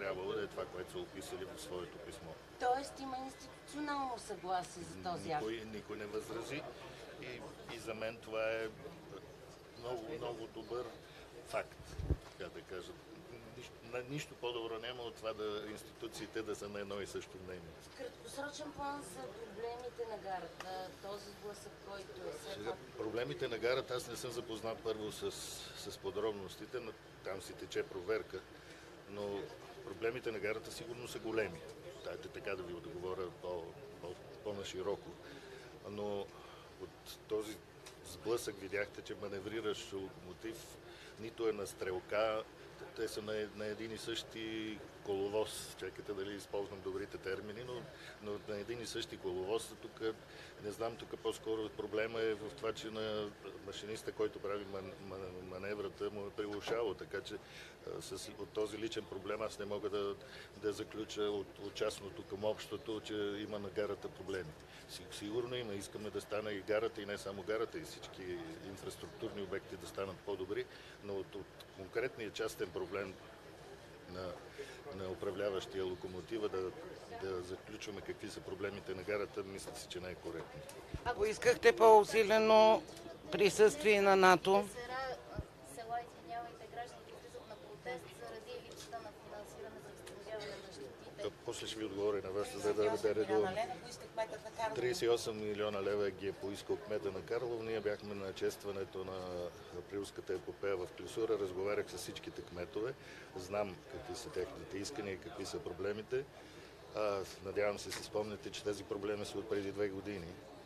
трябвало да е това, което са описали в своето писмо. Тоест има институционално съгласие за този акт? Никой не възрази и за мен това е много добър факт, така да кажа. Нищо по-добро няма от това институциите да са на едно и също мнение. В краткосрочен план за проблемите на гарата, този сблъсък, който е все пак... Проблемите на гарата, аз не съм запознат първо с подробностите, но там си тече проверка, но проблемите на гарата сигурно са големи. Дайте така да ви отговоря по-нашироко. Но от този сблъсък видяхте, че маневриращ локомотив нито е на стрелка, те са на един и същи коловоз. Чакайте дали използвам добрите термини, но на един и същи коловоз. Тук не знам, тук по-скоро проблема е в това, че на машиниста, който прави маневрата, му е прилушало. Така че от този личен проблем аз не мога да заключа от частното към общото, че има на гарата проблеми. Сигурно има. Искаме да стане и гарата, и не само гарата, и всички инфраструктурни обекти да станат по-добри, но от конкретния частен проблем на управляващия локомотива да заключваме какви са проблемите на гарата, мисля си, че не е коректно. Ако искахте по-усилено присъствие на НАТО? Села, извинявайте, гражданите влизат на протест заради липсата на финансиране за възстановяване на щетите. После ще ви отговоря на вас, за да редувам. 38 милиона лева ги е поискал кмета на Карлово. Ние бяхме на честването на априлската епопея в Клисура. Разговарях с всичките кметове. Знам какви са техните искания и какви са проблемите. Надявам се, си спомняте, че тези проблеми са от преди 2 години.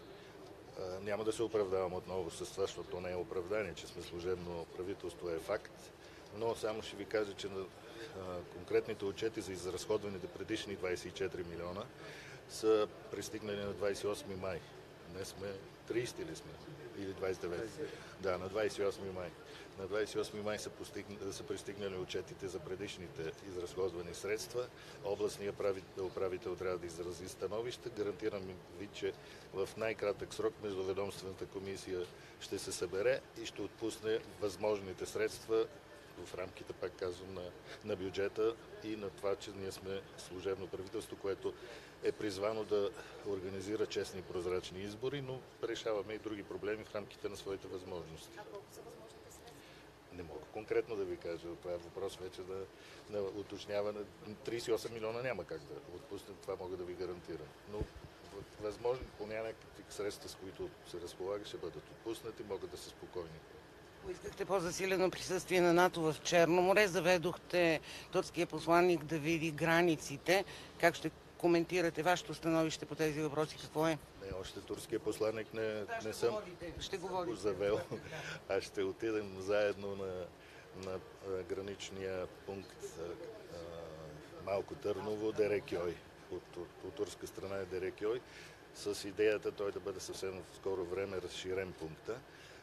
Няма да се оправдавам отново с това, защото не е оправдание, че сме служебно правителство, е факт. Но само ще ви кажа, че конкретните отчети за изразходваните предишни 24 милиона са пристигнали на 28 май. Днес сме 30 ли сме? Или 29? Да, на 28 май. На 28 май са пристигнали отчетите за предишните изразходвани средства. Областният управител трябва да изрази становище. Гарантирам ви, че в най-кратък срок междуведомствената комисия ще се събере и ще отпусне възможните средства в рамките, пак казвам, на бюджета и на това, че ние сме служебно правителство, което е призвано да организира честни и прозрачни избори, но решаваме и други проблеми в рамките на своите възможности. А колко са възможните средства? Не мога конкретно да ви кажа. Това е въпрос вече на уточняване. 38 милиона няма как да отпуснем, това мога да ви гарантирам. Но възможно по някакви средства, с които се разполага, ще бъдат отпуснати, могат да са спокойни. Поискахте по-засилено присъствие на НАТО в Черно море, заведохте турския посланник да види границите. Как ще коментирате вашето становище по тези въпроси? Какво е? Не, още турския посланник не съм го завел. Аз ще отидем заедно на граничния пункт Малко Търново, Дерекьой. От турска страна е Дерекьой, с идеята той да бъде съвсем в скоро време разширен пункта.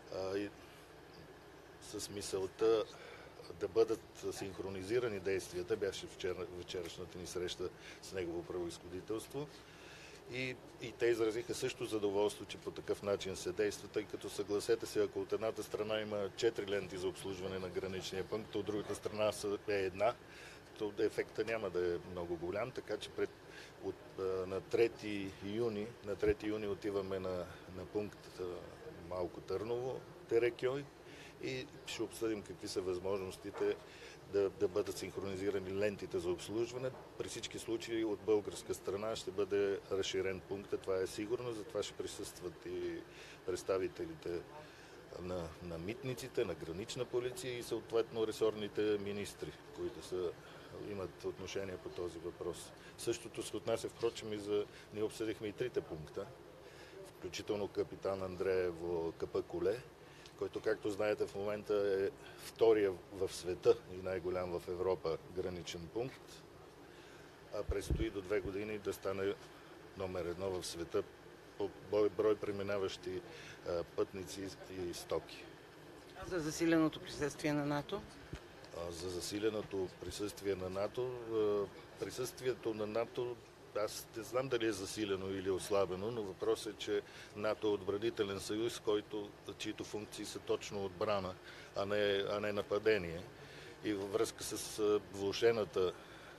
С мисълта да бъдат синхронизирани действията, беше вчерашната ни среща с негово превъзходителство. И те изразиха също задоволство, че по такъв начин се действа, тъй като съгласете се, ако от едната страна има 4 ленти за обслужване на граничния пункт, от другата страна е една, то ефекта няма да е много голям, така че на 3 юни отиваме на пункт Малко Търново, Терекьой, и ще обсъдим какви са възможностите да бъдат синхронизирани лентите за обслужване. При всички случаи от българска страна ще бъде разширен пункт, това е сигурно, затова ще присъстват и представителите на митниците, на гранична полиция и съответно ресорните министри, които имат отношение по този въпрос. Същото се отнася, впрочем, ние обсъдихме и 3 пункта, включително Капитан Андреево КП-Коле, който, както знаете, в момента е втория в света и най-голям в Европа граничен пункт, а предстои до 2 години да стане номер 1 в света по брой преминаващи пътници и стоки. А за засиленото присъствие на НАТО? За засиленото присъствие на НАТО, присъствието на НАТО, аз не знам дали е засилено или ослабено, но въпросът е, че НАТО е отбранителен съюз, чието функции са точно отбрана, а не нападение. И във връзка с влошената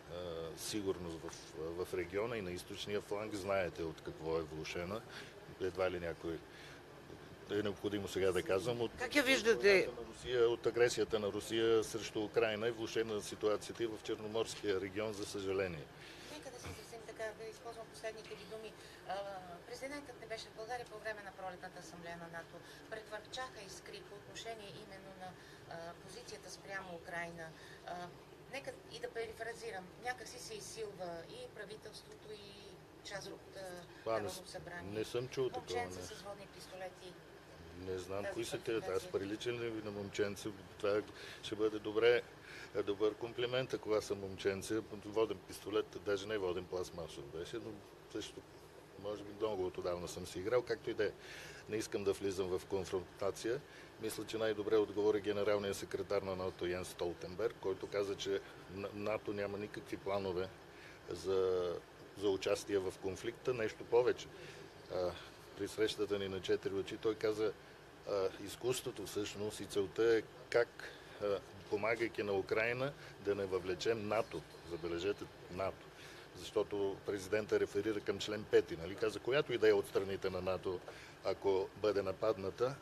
сигурност в региона и на източния фланг. Знаете от какво е влошена. Едва ли някой е необходимо сега да казвам. Как я виждате? От агресията на Русия срещу Украйна е влошена ситуацията и в Черноморския регион, за съжаление. Нека да се съвсем така, да използвам последните ви думи. Президентът не беше в България по време на пролетната асамблея на НАТО. Предвърчаха искри по отношение именно на позицията спрямо Украйна. Нека и да перифразирам. Някакси се изсилва и правителството, и част от Народното събрание. Не съм чул такова. Момченца с водни пистолети. Не знам кои са те. квалификация. Аз приличам ли ви на момченце? Това ще бъде добър комплимент, ако аз съм момченце. Воден пистолет, даже не воден, пластмасов беше, но също, може би много отдавна съм си играл, както и да е. Не искам да влизам в конфронтация. Мисля, че най-добре отговори генералният секретар на НАТО Йенс Столтенберг, който каза, че НАТО няма никакви планове за участие в конфликта. Нещо повече. При срещата ни на 4 очи той каза, изкуството всъщност и целта е как, помагайки на Украйна, да не въвлечем НАТО. Забележете, НАТО. Защото президента реферира към член 5, нали? Каза, която идея от страните на НАТО, ако бъде нападната,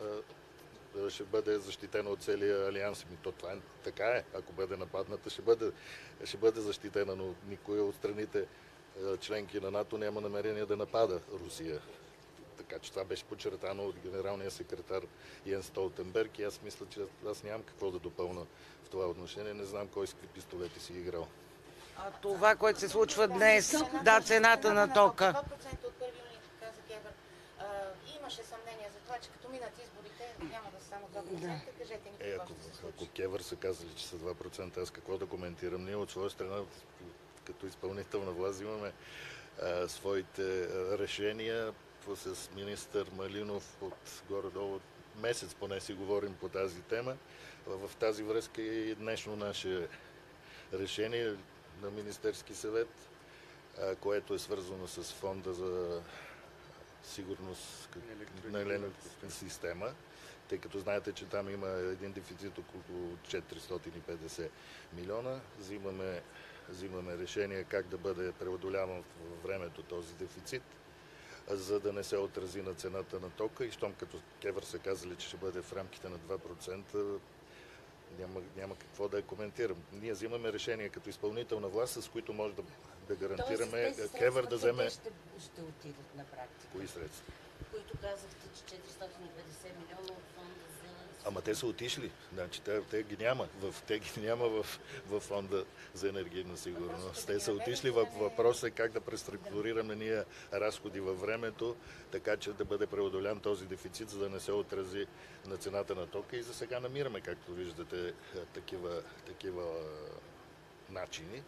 ще бъде защитена от целия алианс. Това така е. Ако бъде нападната, ще бъде защитена, но никой от страните членки на НАТО няма намерение да напада Русия. Така че това беше подчертано от генералния секретар Йенс Столтенберг и аз мисля, че аз нямам какво да допълна в това отношение. Не знам кой с какви пистолети си играл. А това, което се случва днес, цената на тока. 2% от 1 юни, каза Кевър. Имаше съмнение за това, че като минат изборите няма да станат 2%. Кажете ни какво ще се случи. Ако Кевър са казали, че са 2%, аз какво да коментирам? Ние от своя страна, като изпълнителна власт, имаме своите решения. С министър Малинов от горе-долу месец поне си говорим по тази тема. В тази връзка и днешно наше решение на Министерски съвет, което е свързано с фонда за сигурност на електронната система, тъй като знаете, че там има един дефицит около 450 милиона. Взимаме решение как да бъде преодоляван във времето този дефицит, за да не се отрази на цената на тока. И щом като Кевър са казали, че ще бъде в рамките на 2%, няма какво да я коментирам. Ние взимаме решение като изпълнителна власт, с които може да гарантираме Кевър да вземе... Ще отидат на практика. Кои средства? Които казахте, че 450 милиона от фонда за... Ама те са отишли. Значи, те ги няма. В фонда за енергийна сигурност. Те са отишли. Въпросът е как да преструктурираме ние разходи във времето, така че да бъде преодолян този дефицит, за да не се отрази на цената на тока. И за сега намираме, както виждате, такива начини.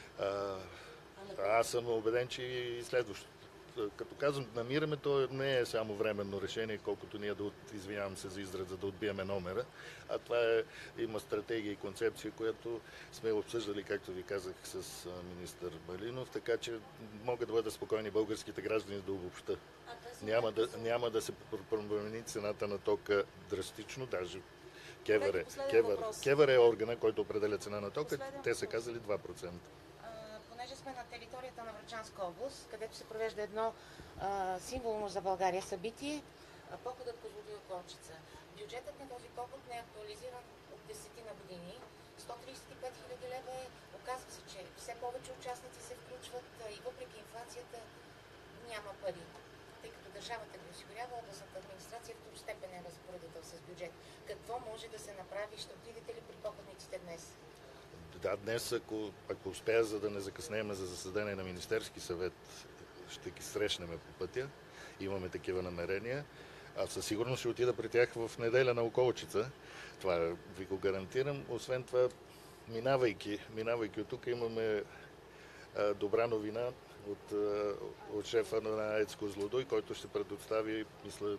Аз съм убеден, че и следващото. Като казвам, намираме, то не е само временно решение, колкото ние извинявам се за израза, да отбиеме номера, а това има стратегия и концепция, която сме обсъждали, както ви казах, с министър Малинов, така че могат да бъдат спокойни българските граждани да обобща. Няма да се промени цената на тока драстично, даже Кевър е органа, който определя цена на тока, те са казали 2%. Понеже сме на територията на Врачанска област, където се провежда едно символно за България събитие, походът Козлодуй Околчица. Бюджетът на този поход не е актуализиран от 10 на години. 135 хиляди лева е. Оказва се, че все повече участници се включват и въпреки инфлацията няма пари. Тъй като държавата ги осигурява, областната администрация в тук степен е разпоредител с бюджет. Какво може да се направи? Ще отидете ли при походниците днес? Да, днес, ако успея, за да не закъснеем за заседание на Министерски съвет, ще ги срещнем по пътя. Имаме такива намерения. А със сигурност ще отида при тях в неделя на Околчица. Това ви го гарантирам. Освен това, минавайки от тук, имаме добра новина от шефа на АЕЦ Козлодуй, който ще предостави, мисля,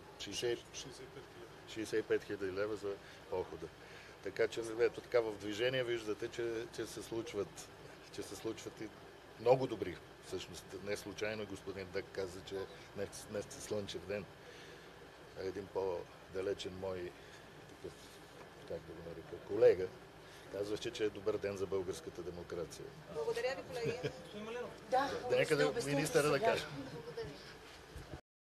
65 хиляди лева за похода. Така че, ето така в движение виждате, че се случват и много добри. Всъщност, не случайно господин Дък каза, че днес е слънчев ден. Един по-далечен мой, такъв, как да го нарека, колега, Казваше, че е добър ден за българската демокрация. Благодаря ви, колеги. Да, Нека да обясните министъра да сега. каже. Благодаря.